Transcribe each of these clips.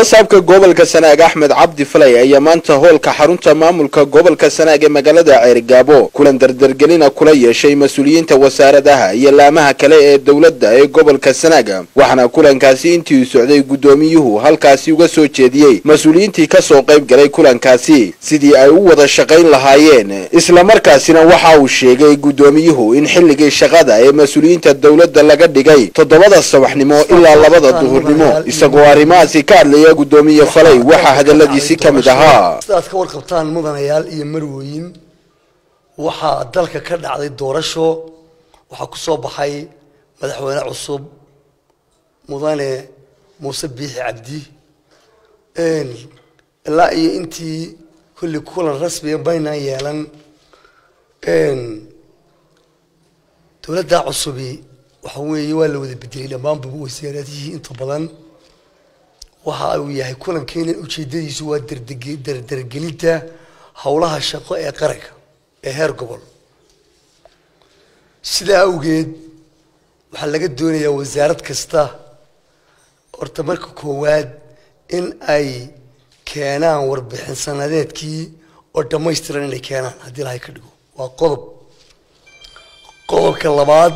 barasaabka gobolka Sanaag Axmed Cabdi Falay ayaa maanta hoolka xarunta maamulka gobolka Sanaag ee magaalada Ceergaabo kulan dardargelin kula yeeshay mas'uuliyiinta wasaaradaha iyo laamaha kale ee dawladda ee gobolka Sanaag waxaana kulankaasi intii socday gudoomiyuhu halkaasi uga soo jeediyay mas'uuliyiintii ka soo qayb galay kulankaasi sidii ay u wada shaqayn lahaayeen isla markaasina waxa uu sheegay gudoomiyuhu in xilligii shaqada ee mas'uuliyiinta dawladda laga dhigay 7 subaxnimo ilaa 2 duhurnimo isagoo arimaasi ka hadlaya gudoomiye Falay waxa hadaladiisi kamid ahaa sidaas ka warqabtaan mudanayaal iyo marwooyin waxa dalka ka dhacday doorasho waxa ku soo baxay madaxweyne cusub mudane Muuse Biixi Cabdi ilaa iyo intii kulli kulan rasmi bayna yeelan dawladda cusubi waxa weeye waa la wada bedelay dhammaan wasaaradihii inta badan waxa uu yahay kulankeena ujeedadiisu waa dardargelinta hawlaha shaqo ee qaranka ee heer gobol sida awgeed waxa laga doonayaa wasaarad kasta horta marka koowaad in ay keenaan warbixin sanadeedkii oo dhammaystiran inay keenaan haddii la ka dhigo waa qodobka labaad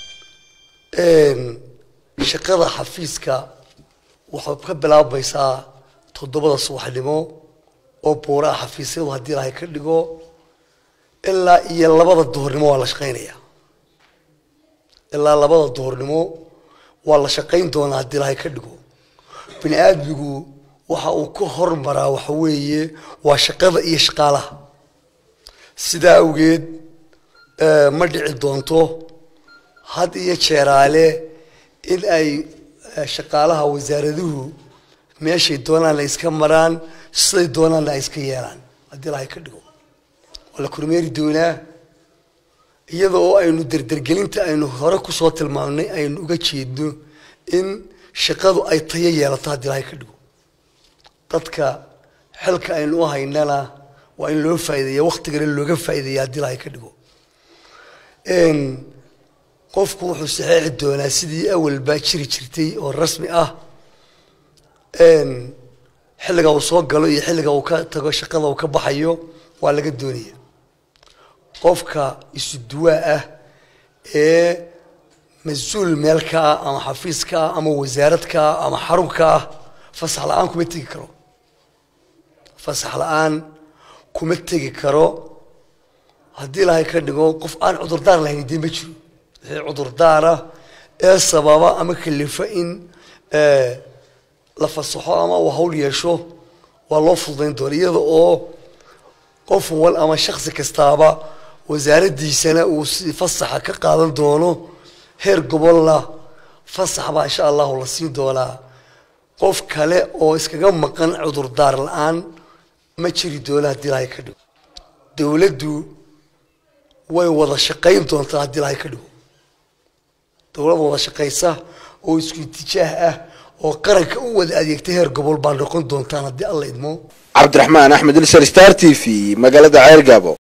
shaqada xafiiska waxa ka bilaabaysaa 7 subaxnimo oo buuraha xafiisyadu haddii la ka dhigo ilaa iyo 2 duhurnimo waa la shaqeynaya ilaa 2 duhurnimo waa la shaqeyn doonaa haddii la ka dhigo bini'aadmigu waxa uu ku hormaraa waxa weeye waa shaqada iyo shaqaalaha sidaa awgeed ma dhici doonto had iyo jeeraale in ay shaqaalaha wasaaraduhu meeshay doonaan la iska maraan siday doonaan la iska yeelaan haddii la ka dhigo wala kormeeri doonaa iyadoo aynu dardargelinta aynu hore ku soo tilmaamnay aynu uga jeedno in shaqadu ay tayo yeelato haddii la ka dhigo dadka xilka aynu u haynana waa in loo faa'iideeyo waqtigana looga faa'iideeyo haddii la ka dhigo qofku wuxuu saxeexi doonaa sidii awalba jiri jirtay oo rasmi ah xilliga uu soo galo iyo xilliga uu ka tago shaqada uu ka baxayo waa laga doonaya qofka isu duwaa ah ee mas'uul meelka ama xafiiska ama wasaaradka ama xarunka fasax la'aan kuma tegi karo haddii la ka dhigo qof aan cudurdaar lahayn ma jiro cudurdaara ee sababa ama kalifa in la fasaxo ama uu hawl yeesho waa loo fududeyn doonaa iyada oo qof wal ama shakhsi kastaaba wasaaradiisana uu fasaxa ka qaadan doono heer gobolna fasax baa insha Allah la siin doonaa qof kale oo iskaga maqan cudurdaar la'aan ma jiri doona haddii la ka dhigo dawladdu way wada shaqayn doontaa haddii la ka dhigo dawlad wada shaqaysa oo isku tijaah ah oo qaranka u wada adeegtay heer gobol baan noqon doontaan haddii Allah idmo Cabdiraxmaan Axmed Star TV magaalada Ceergaabo.